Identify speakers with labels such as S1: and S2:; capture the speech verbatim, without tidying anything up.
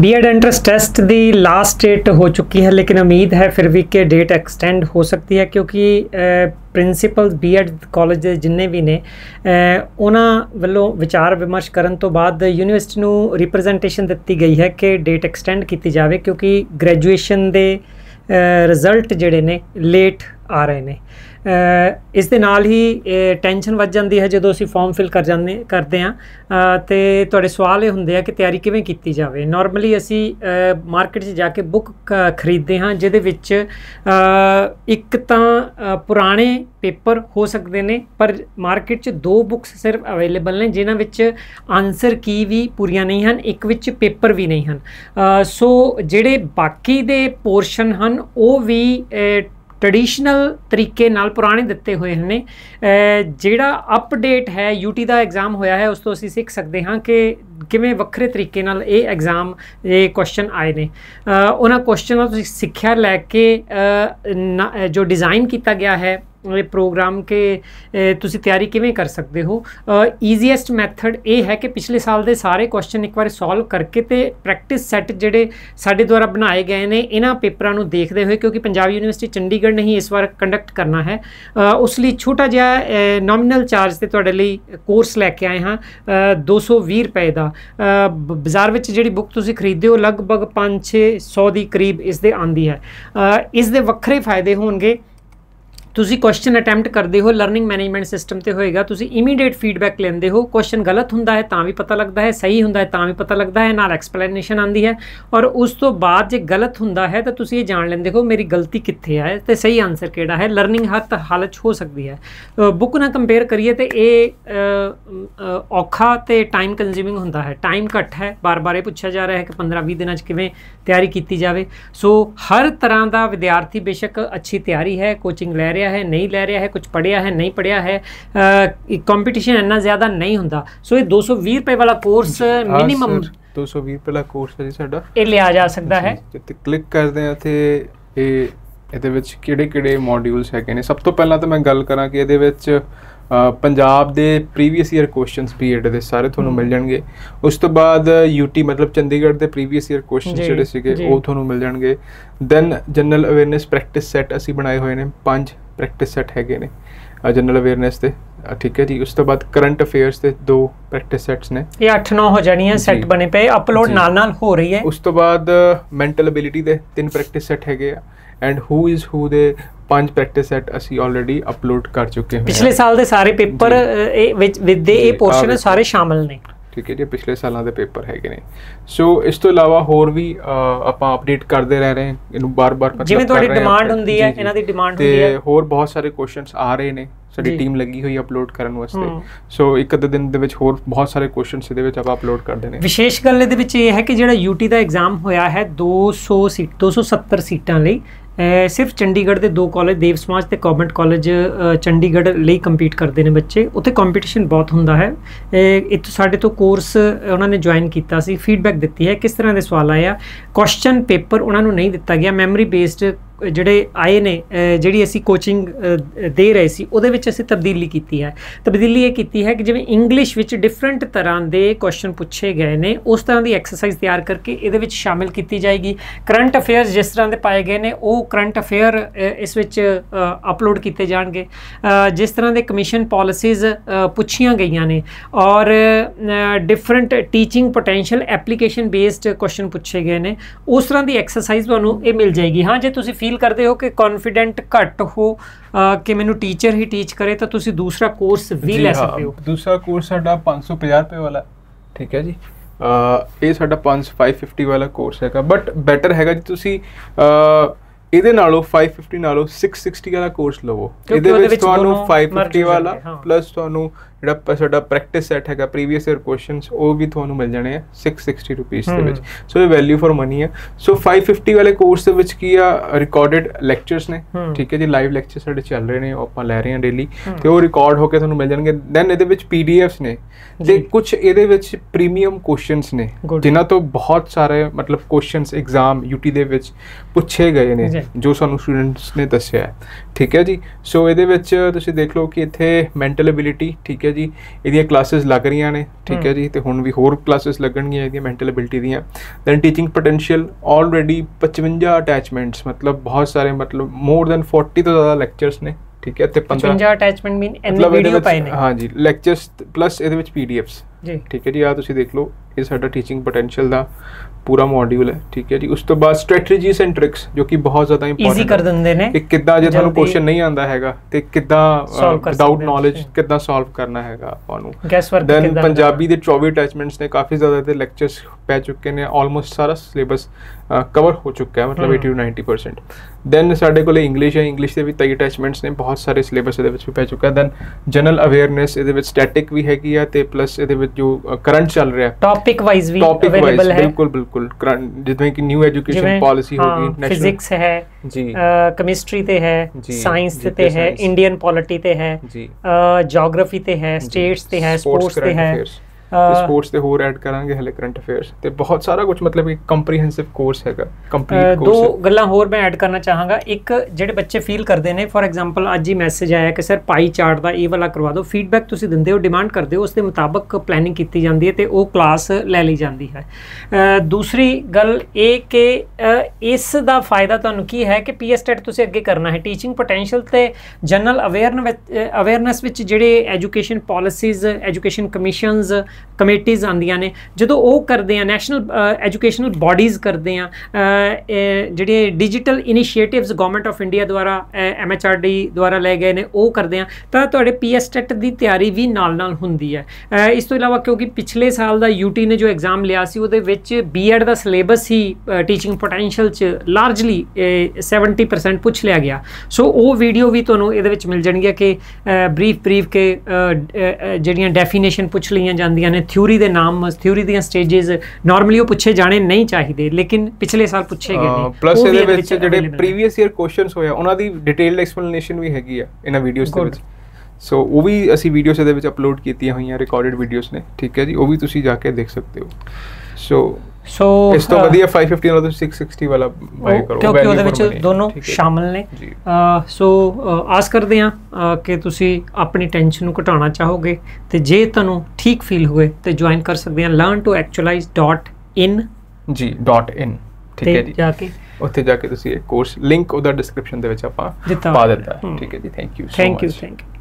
S1: B Ed entrance test की last date हो चुकी है, लेकिन उम्मीद है फिर भी कि डेट एक्सटेंड हो सकती है, क्योंकि प्रिंसीपल बी एड कॉलेज के जिन्ने भी ने उन्होंने वालों विचार विमर्श करने तो बाद यूनीवर्सिटी नूं रिप्रजेंटेशन दी गई है कि डेट एक्सटेंड की जाए, क्योंकि ग्रैजुएशन के रिजल्ट जिहड़े ने लेट आ रहे हैं। इस दे नाल ही टेंशन वध जाती है जो असीं फॉर्म फिल कर जाते करते हैं तो तुहाडे सवाल ये होंदे आ कि तैयारी किवें कीती जाए। नॉर्मली असीं मार्केट च जाके बुक खरीदते हाँ जिहदे विच एक तां पुराने पेपर हो सकते हैं, पर मार्केट च दो बुक्स सिर्फ अवेलेबल ने जिन्हां विच आंसर की भी पूरियां नहीं हैं, एक विच पेपर भी नहीं हैं। सो जिहड़े बाकी दे पोर्शन हैं वो भी ट्रेडिशनल तरीके नाल पुराने दिते हुए हैं। जिहड़ा अपडेट है यूटी का एग्जाम होया है उस तो असीं सीख सकते हाँ कि किवें वक्रे तरीके नाल ये एग्जाम ये क्वेश्चन आए ने। उन्हां क्वेश्चन तुसीं सिक्ख्या लैके जो डिज़ाइन किया गया है प्रोग्राम के तुसी तैयारी किवें कर सकते हो। ईजीएस्ट मैथड ये है कि पिछले साल के सारे क्वेश्चन एक बार सॉल्व करके तो प्रैक्टिस सैट जिहड़े साडे द्वारा बनाए गए ने इन्हां पेपरां नूं देखते हुए, क्योंकि पंजाब यूनीवर्सिटी चंडीगढ़ ने ही इस बार कंडक्ट करना है, उस लिए छोटा जिहा नॉमिनल चार्ज ते तुहाडे लई कोर्स लैके आए हाँ दो सौ भी रुपए का। बाज़ार में जिहड़ी बुक तुसी खरीददे हो लगभग पाँच छे सौ के करीब इस दे आंदी है। इस दे वक्रे फायदे होणगे। तुसी क्वेश्चन अटैम्प्ट करते हो लर्निंग मैनेजमेंट सिस्टम ते होएगा, तुसी इमीडिएट फीडबैक लेंदे हो। क्वेश्चन गलत हुंदा है तां भी पता लगता है, सही हुंदा है तां भी पता लगता है, नाल एक्सप्लेनेशन आंदी है। और उस तो बाद जे गलत हुंदा है तो तुसी ये जान लेंदे हो मेरी गलती कित्थे है ते सही आंसर किहड़ा है। लर्निंग हर हालत हो सकती है। बुक ना कंपेयर करिए तो ये औखा ते टाइम कंज्यूमिंग हुंदा है, टाइम घट है। बार बार ये पूछा जा रहा है कि पंद्रह बीस दिन किवें तैयारी की जाए। सो हर तरह का विद्यार्थी बेशक अच्छी तैयारी है, कोचिंग लै रहा है नहीं लै रहा है, कुछ पढ़िया है नहीं पढ़िया है, कंपीटिशन इन्ना ज़्यादा नहीं होंदा। सो ये दो सौ भी रुपए वाला कोर्स मिनिमम
S2: दो सौ भी रुपए वाला कोर्स है जी साडा,
S1: ये लिया जा सकता है।
S2: ते क्लिक करते हैं तो ये ਇਹਦੇ ਵਿੱਚ ਕਿਹੜੇ ਕਿਹੜੇ ਮੋਡਿਊਲਸ ਹੈਗੇ ਨੇ। ਸਭ ਤੋਂ ਪਹਿਲਾਂ ਤਾਂ ਮੈਂ ਗੱਲ ਕਰਾਂ ਕਿ ਇਹਦੇ ਵਿੱਚ ਪੰਜਾਬ ਦੇ previous year questions B Ed ਦੇ ਸਾਰੇ ਤੁਹਾਨੂੰ ਮਿਲ ਜਾਣਗੇ। ਉਸ ਤੋਂ ਬਾਅਦ ਯੂਟੀ ਮਤਲਬ ਚੰਡੀਗੜ੍ਹ ਦੇ ਪ੍ਰੀਵੀਅਸ ਈਅਰ ਕੁਐਸਚਨਸ ਜਿਹੜੇ ਸੀਗੇ ਉਹ ਤੁਹਾਨੂੰ ਮਿਲ ਜਾਣਗੇ। Then general awareness practice set ਅਸੀਂ ਬਣਾਏ ਹੋਏ ਨੇ, ਪੰਜ ਪ੍ਰੈਕਟਿਸ ਸੈੱਟ ਹੈਗੇ ਨੇ जनरल अवेयरनेस ਦੇ, ठीक है जी। उस तो बाद करंट अफेयर्स ਦੇ दो प्रैक्टिस सैट्स ने, ये
S1: आठ नौ हो जानी है, सैट बने पे अपलोड नाल नाल हो रही है।
S2: उस तो बाद मैंटल एबिलिटी ਦੇ तीन प्रैक्टिस सैट हैगे आ एंड हु इज हु ਦੇ पांच प्रैक्टिस सैट ਅਸੀਂ ऑलरेडी अपलोड कर चुके हैं।
S1: पिछले साल ਦੇ ਸਾਰੇ पेपर विद ਦੇ ਇਹ पोर्शन ਸਾਰੇ शामिल ने,
S2: ठीक है जी। पिछले सालों के पेपर है ने। सो इस तो इलावा होर भी ਆਪਾਂ अपडेट करते रह रहे हैं, ਇਹਨੂੰ बार-बार
S1: ਜਿਵੇਂ ਤੁਹਾਡੀ ਡਿਮਾਂਡ ਹੁੰਦੀ ਹੈ ਇਹਨਾਂ ਦੀ ਡਿਮਾਂਡ ਹੁੰਦੀ ਹੈ।
S2: ਤੇ ਹੋਰ ਬਹੁਤ ਸਾਰੇ ਕੁਐਸਚਨਸ ਆ ਰਹੇ ਨੇ, ਸਾਡੀ ਟੀਮ ਲੱਗੀ ਹੋਈ ਅਪਲੋਡ ਕਰਨ ਵਾਸਤੇ। ਸੋ ਇੱਕ ਅੱਧੇ ਦਿਨ ਦੇ ਵਿੱਚ ਹੋਰ ਬਹੁਤ ਸਾਰੇ ਕੁਐਸਚਨਸ ਇਹਦੇ ਵਿੱਚ ਆਪਾਂ ਅਪਲੋਡ ਕਰਦੇ ਨੇ।
S1: ਵਿਸ਼ੇਸ਼ ਗੱਲ ਇਹਦੇ ਵਿੱਚ ਇਹ ਹੈ ਕਿ ਜਿਹੜਾ ਯੂਟੀ ਦਾ ਐਗਜ਼ਾਮ ਹੋਇਆ ਹੈ ਦੋ ਸੌ ਸੀਟ ਦੋ ਸੌ ਸੱਤਰ ਸੀਟਾਂ ਲਈ सिर्फ चंडीगढ़ के दो कॉलेज देव समाज ते गवर्नमेंट कॉलेज चंडीगढ़ ਲਈ कंपीट करते हैं बच्चे। उत्थे कंपीटिशन बहुत होंदा है। इत्थों साडे तो कोर्स उन्होंने ज्वाइन किया सी, फीडबैक दी है किस तरह के सवाल आए आ। क्वेश्चन पेपर उन्होंने नहीं दिता गया, मैमरी बेस्ड ਜਿਹੜੇ ਆਏ ਨੇ ਜਿਹੜੀ ਅਸੀਂ ਕੋਚਿੰਗ ਦੇ ਰਹੇ ਸੀ ਉਹਦੇ ਵਿੱਚ ਅਸੀਂ ਤਬਦੀਲੀ ਕੀਤੀ ਹੈ। ਤਬਦੀਲੀ ਇਹ ਕੀਤੀ ਹੈ ਕਿ ਜਿਵੇਂ ਇੰਗਲਿਸ਼ ਵਿੱਚ ਡਿਫਰੈਂਟ ਤਰ੍ਹਾਂ ਦੇ ਕੁਐਸਚਨ ਪੁੱਛੇ ਗਏ ਨੇ, ਉਸ ਤਰ੍ਹਾਂ ਦੀ ਐਕਸਰਸਾਈਜ਼ ਤਿਆਰ ਕਰਕੇ ਇਹਦੇ ਵਿੱਚ ਸ਼ਾਮਿਲ ਕੀਤੀ ਜਾਏਗੀ। ਕਰੰਟ ਅਫੇਅਰਸ ਜਿਸ ਤਰ੍ਹਾਂ ਦੇ ਪਾਏ ਗਏ ਨੇ ਉਹ ਕਰੰਟ ਅਫੇਅਰ ਇਸ ਵਿੱਚ ਅਪਲੋਡ ਕੀਤੇ ਜਾਣਗੇ। ਜਿਸ ਤਰ੍ਹਾਂ ਦੇ ਕਮਿਸ਼ਨ ਪਾਲਿਸੀਜ਼ ਪੁੱਛੀਆਂ ਗਈਆਂ ਨੇ ਔਰ different teaching potential application based question ਪੁੱਛੇ ਗਏ ਨੇ, ਉਸ ਤਰ੍ਹਾਂ ਦੀ ਐਕਸਰਸਾਈਜ਼ ਤੁਹਾਨੂੰ ਇਹ ਮਿਲ ਜਾਏਗੀ। ਹਾਂ ਜੇ ਤੁਸੀਂ फील करते हो कि कॉन्फिडेंट घट हो कि मैनू टीचर ही टीच करे तो तुसी दूसरा कोर्स भी ले सकते हो।
S2: दूसरा कोर्स साडा पाँच सौ पचास रुपए वाला, ठीक है जी। ये साडा पाँच फाइव फिफ्टी वाला कोर्स हैगा, बट बैटर हैगा जी तुसी ਇਹਦੇ ਨਾਲੋਂ फाइव फिफ्टी ਨਾਲੋਂ सिक्स सिक्सटी ਵਾਲਾ ਕੋਰਸ ਲਵੋ। ਇਹਦੇ ਵਿੱਚ ਤੁਹਾਨੂੰ फाइव फिफ्टी ਵਾਲਾ ਪਲੱਸ ਤੁਹਾਨੂੰ ਜਿਹੜਾ ਸਾਡਾ ਪ੍ਰੈਕਟਿਸ ਸੈਟ ਹੈਗਾ ਪ੍ਰੀਵੀਅਸ ਈਅਰ ਕੁਐਸਚਨਸ ਉਹ ਵੀ ਤੁਹਾਨੂੰ ਮਿਲ ਜਾਣੇ ਆ सिक्स सिक्सटी ਰੁਪੀਸ ਦੇ ਵਿੱਚ। ਸੋ ਇਹ ਵੈਲਿਊ ਫॉर ਮਨੀ ਹੈ। ਸੋ फाइव फिफ्टी ਵਾਲੇ ਕੋਰਸ ਦੇ ਵਿੱਚ ਕੀ ਆ, ਰਿਕਾਰਡਡ ਲੈਕਚਰਸ ਨੇ, ਠੀਕ ਹੈ ਜੀ। ਲਾਈਵ ਲੈਕਚਰ ਸਾਡੇ ਚੱਲ ਰਹੇ ਨੇ, ਉਹ ਆਪਾਂ ਲੈ ਰਹੇ ਹਾਂ ਡੇਲੀ, ਤੇ ਉਹ ਰਿਕਾਰਡ ਹੋ ਕੇ ਤੁਹਾਨੂੰ ਮਿਲ ਜਾਣਗੇ। ਦੈਨ ਇਹਦੇ ਵਿੱਚ ਪੀਡੀਐਫਸ ਨੇ ਤੇ ਕੁਝ ਇਹਦੇ ਵਿੱਚ ਪ੍ਰੀਮੀਅਮ ਕੁਐਸਚਨਸ ਨੇ ਜਿਨ੍ਹਾਂ ਤੋਂ ਬਹੁਤ ਸਾਰੇ ਮਤਲਬ ਕੁਐਸਚਨਸ ਐਗਜ਼ਾਮ ਯੂਟੀ ਦੇ ਵਿੱਚ ਪੁੱਛੇ ਗਏ ਨੇ। ਜੋ ਸਾਨੂੰ ਸਟੂਡੈਂਟਸ ਨੇ ਦੱਸਿਆ ਹੈ, ਠੀਕ ਹੈ ਜੀ। ਸੋ ਇਹਦੇ ਵਿੱਚ ਤੁਸੀਂ ਦੇਖ ਲਓ ਕਿ ਇੱਥੇ ਮੈਂਟਲ ਐਬਿਲਿਟੀ, ਠੀਕ ਹੈ ਜੀ, ਇਹਦੀਆਂ ਕਲਾਸਿਸ ਲੱਗ ਰਹੀਆਂ ਨੇ, ਠੀਕ ਹੈ ਜੀ, ਤੇ ਹੁਣ ਵੀ ਹੋਰ ਕਲਾਸਿਸ ਲੱਗਣਗੀਆਂ ਇਹਦੀਆਂ ਮੈਂਟਲ ਐਬਿਲਿਟੀ ਦੀਆਂ। ਦੈਨ ਟੀਚਿੰਗ ਪੋਟੈਂਸ਼ੀਅਲ ਆਲਰੇਡੀ ਪਚਵੰਜਾ ਅਟੈਚਮੈਂਟਸ, ਮਤਲਬ ਬਹੁਤ ਸਾਰੇ, ਮਤਲਬ ਮੋਰ ਦੈਨ ਚਾਲੀ ਤੋਂ ਜ਼ਿਆਦਾ ਲੈਕਚਰਸ ਨੇ, ਠੀਕ ਹੈ, ਤੇ
S1: ਪਚਵੰਜਾ ਅਟੈਚਮੈਂਟ ਮੀਨ ਇੰਨੇ ਵੀਡੀਓ ਪਾਏ ਨੇ,
S2: ਹਾਂ ਜੀ, ਲੈਕਚਰਸ ਪਲੱਸ ਇਹਦੇ ਵਿੱਚ ਪੀਡੀਐਫਸ
S1: ਜੀ, ਠੀਕ
S2: ਹੈ ਜੀ। ਆ ਤੁਸੀਂ ਦੇਖ ਲਓ, ਇਹ ਸਾਡਾ ਟੀਚਿੰਗ ਪੋਟੈਂਸ਼ੀਅਲ ਦਾ ਪੂਰਾ ਮੋਡਿਊਲ ਹੈ, ਠੀਕ ਹੈ ਜੀ। ਉਸ ਤੋਂ ਬਾਅਦ ਸਟ੍ਰੈਟਜੀਜ਼ ਐਂਡ ਟ੍ਰਿਕਸ, ਜੋ ਕਿ ਬਹੁਤ ਜ਼ਿਆਦਾ ਇੰਪੋਰਟੈਂਟ
S1: ਈਜ਼ੀ ਕਰ ਦਿੰਦੇ ਨੇ
S2: ਕਿ ਕਿੱਦਾਂ, ਜੇ ਤੁਹਾਨੂੰ ਕੁਐਸਚਨ ਨਹੀਂ ਆਉਂਦਾ ਹੈਗਾ ਤੇ ਕਿੱਦਾਂ ਵਿਦਆਊਟ ਨੌਲੇਜ ਕਿੱਦਾਂ ਸੋਲਵ ਕਰਨਾ ਹੈਗਾ ਆਪਾਂ ਨੂੰ। ਦੈਨ ਪੰਜਾਬੀ ਦੇ ਚੌਵੀ ਅਟੈਚਮੈਂਟਸ ਨੇ, ਕਾਫੀ ਜ਼ਿਆਦਾ ਇਹਦੇ ਲੈਕਚਰਸ ਪੈ ਚੁੱਕੇ ਨੇ, ਆਲਮੋਸਟ ਸਾਰਾ ਸਿਲੇਬਸ ਕਵਰ ਹੋ ਚੁੱਕਾ ਹੈ, ਮਤਲਬ eighty to ninety percent। Then ਸਾਡੇ ਕੋਲ ਇੰਗਲਿਸ਼ ਹੈ, ਇੰਗਲਿਸ਼ ਦੇ ਵੀ ਤੇਈ ਅਟੈਚਮੈਂਟਸ ਨੇ, ਬਹੁਤ ਸਾਰੇ ਸਿਲੇਬਸ ਇਹਦੇ ਵਿੱਚ ਵੀ ਪੈ ਚੁੱਕਾ ਹੈ। ਦੈਨ ਜਨਰਲ ਅਵੇਅਰਨੈਸ, ਇਹਦੇ ਵਿੱਚ ਸਟੈਟਿਕ ਵੀ ਹੈਗੀ ਆ, ਤੇ ਪਲੱਸ ਇਹਦੇ ਵਿੱਚ ਜੋ ਕਰੰਟ ਚੱਲ ਰਿਹਾ
S1: ਟੌਪਿਕ ਵਾਈਜ਼ ਵੀ ਅਵੇਲੇਬਲ ਹੈ,
S2: ਬਿਲਕੁਲ ਬਿਲਕੁਲ, ਜਿਵੇਂ ਕਿ ਨਿਊ ਐਜੂਕੇਸ਼ਨ ਪਾਲਿਸੀ ਹੋ ਗਈ,
S1: ਫਿਜ਼ਿਕਸ ਹੈ ਜੀ, ਕੈਮਿਸਟਰੀ ਤੇ ਹੈ, ਸਾਇੰਸ ਤੇ ਹੈ, ਇੰਡੀਅਨ ਪੋਲਿਟੀ ਤੇ ਹੈ ਜੀ, ਜੀਓਗ੍ਰਾਫੀ ਤੇ ਹੈ, ਸਟੇਟਸ ਤੇ ਹੈ, ਸਪੋਰਟਸ ਤੇ ਹੈ, ਸਪੋਰਟਸ ਤੇ ਹੋਰ ਐਡ ਕਰਾਂਗੇ ਹਲੇ, ਕਰੰਟ ਅਫੇਅਰਸ ਤੇ ਬਹੁਤ ਸਾਰਾ ਕੁਝ, ਮਤਲਬ ਇੱਕ ਕੰਪਰੀਹੈਂਸਿਵ ਕੋਰਸ ਹੈਗਾ, ਕੰਪਲੀਟ ਕੋਰਸ। ਦੋ ਗੱਲਾਂ ਹੋਰ ਮੈਂ ਐਡ ਕਰਨਾ ਚਾਹਾਂਗਾ। ਇੱਕ, ਜਿਹੜੇ ਬੱਚੇ ਫੀਲ ਕਰਦੇ ਨੇ, ਫੋਰ ਐਗਜ਼ਾਮਪਲ ਅੱਜ ਹੀ ਮੈਸੇਜ ਆਇਆ ਕਿ ਸਰ ਪਾਈ ਚਾਰਟ ਦਾ ਇਹ ਵਾਲਾ ਕਰਵਾ ਦਿਓ, ਫੀਡਬੈਕ ਤੁਸੀਂ ਦਿੰਦੇ ਹੋ, ਡਿਮਾਂਡ ਕਰਦੇ ਹੋ, ਉਸ ਦੇ ਮੁਤਾਬਕ ਪਲੈਨਿੰਗ ਕੀਤੀ ਜਾਂਦੀ ਹੈ ਤੇ ਉਹ ਕਲਾਸ ਲੈ ਲਈ ਜਾਂਦੀ ਹੈ। ਦੂਸਰੀ ਗੱਲ ਇਹ ਕਿ ਇਸ ਦਾ ਫਾਇਦਾ ਤੁਹਾਨੂੰ ਕੀ ਹੈ ਕਿ ਪੀ ਐਸ ਟੈਟ ਤੁਸੀਂ ਅੱਗੇ ਕਰਨਾ ਹੈ, ਟੀਚਿੰਗ ਪੋਟੈਂਸ਼ੀਅਲ ਤੇ ਜਨਰਲ ਅਵੇਅਰਨੈਸ ਵਿੱਚ ਜਿਹੜੇ education policies, education commissions, committees ਆਉਂਦੀਆਂ ਨੇ, ਜਦੋਂ ਉਹ ਕਰਦੇ ਆ, ਨੈਸ਼ਨਲ ਐਜੂਕੇਸ਼ਨਲ ਬਾਡੀਜ਼ ਕਰਦੇ ਆ, ਜਿਹੜੇ digital initiatives government of India ਦੁਆਰਾ, ਐਮ ਐਚ ਆਰ ਡੀ ਦੁਆਰਾ ਲਏ ਗਏ ਨੇ, ਉਹ ਕਰਦੇ ਆ, ਤਾਂ ਤੁਹਾਡੇ ਪੀ ਐਸ ਟੈਟ ਦੀ ਤਿਆਰੀ ਵੀ ਨਾਲ ਨਾਲ ਹੁੰਦੀ ਹੈ। ਇਸ ਤੋਂ ਇਲਾਵਾ ਕਿਉਂਕਿ ਪਿਛਲੇ ਸਾਲ ਦਾ ਯੂਟੀ ਨੇ ਜੋ ਐਗਜ਼ਾਮ ਲਿਆ ਸੀ, ਉਹਦੇ ਵਿੱਚ ਬੀ ਐਡ ਦਾ ਸਿਲੇਬਸ ਹੀ ਟੀਚਿੰਗ ਪੋਟੈਂਸ਼ੀਅਲ 'ਚ ਲਾਰਜਲੀ ਸੈਵਨਟੀ ਪਰਸੈਂਟ ਪੁੱਛ ਲਿਆ ਗਿਆ। ਸੋ ਉਹ ਵੀਡੀਓ ਵੀ ਤੁਹਾਨੂੰ ਇਹਦੇ ਵਿੱਚ ਮਿਲ ਜਾਣਗੀਆਂ ਕਿ ਬਰੀਫ ਬਰੀਫ ਕੇ ਜਿਹੜੀਆਂ ਡੈਫੀਨੇਸ਼ਨ ਪੁੱਛ ਲਈਆਂ ਜਾਂਦੀਆਂ ਨੇ, ਥਿਊਰੀ ਦੇ ਨਾਮ, ਥਿਊਰੀ ਦੀਆਂ ਸਟੇजेस, ਨਾਰਮਲੀ ਉਹ ਪੁੱਛੇ ਜਾਣੇ ਨਹੀਂ ਚਾਹੀਦੇ, ਲੇਕਿਨ ਪਿਛਲੇ ਸਾਲ ਪੁੱਛੇ ਗਏ ਨੇ।
S2: ਪਲੱਸ ਇਹਦੇ ਵਿੱਚ ਜਿਹੜੇ ਪ੍ਰੀਵੀਅਸ ਈਅਰ ਕੁਐਸਚਨਸ ਹੋਇਆ, ਉਹਨਾਂ ਦੀ ਡਿਟੇਲਡ ਐਕਸਪਲੇਨੇਸ਼ਨ ਵੀ ਹੈਗੀ ਆ ਇਹਨਾਂ ਵੀਡੀਓਜ਼ ਦੇ ਵਿੱਚ। ਸੋ ਉਹ ਵੀ ਅਸੀਂ ਵੀਡੀਓਜ਼ ਇਹਦੇ ਵਿੱਚ ਅਪਲੋਡ ਕੀਤੀਆਂ ਹੋਈਆਂ, ਰਿਕਾਰਡਡ ਵੀਡੀਓਜ਼ ਨੇ, ਠੀਕ ਹੈ ਜੀ, ਉਹ ਵੀ ਤੁਸੀਂ ਜਾ ਕੇ ਦੇਖ ਸਕਦੇ ਹੋ। ਸੋ
S1: ਸੋ
S2: ਇਸ ਤੋਂ ਵਧੀਆ five fifty ਨਾਲੋਂ ਤੁਸੀਂ six sixty ਵਾਲਾ ਬਾਈ ਕਰੋ,
S1: ਕਿਉਂਕਿ ਉਹਦੇ ਵਿੱਚ ਦੋਨੋਂ ਸ਼ਾਮਲ ਨੇ। ਸੋ ਆਸ ਕਰਦੇ ਹਾਂ ਕਿ ਤੁਸੀਂ ਆਪਣੀ ਟੈਨਸ਼ਨ ਨੂੰ ਘਟਾਉਣਾ ਚਾਹੋਗੇ, ਤੇ ਜੇ ਤੁਹਾਨੂੰ ਠੀਕ ਫੀਲ ਹੋਏ ਤੇ ਜੁਆਇਨ ਕਰ ਸਕਦੇ ਹਾਂ learn to actualise dot in ਜੀ, ਡਾਟ ਇਨ, ਠੀਕ ਹੈ ਜੀ। ਜਾ ਕੇ ਉੱਥੇ ਜਾ ਕੇ ਤੁਸੀਂ ਇਹ ਕੋਰਸ ਲਿੰਕ ਉਹਦਾ ਡਿਸਕ੍ਰਿਪਸ਼ਨ ਦੇ ਵਿੱਚ ਆਪਾਂ ਪਾ ਦਿੱਤਾ, ਠੀਕ ਹੈ ਜੀ। Thank you, thank you, thank you.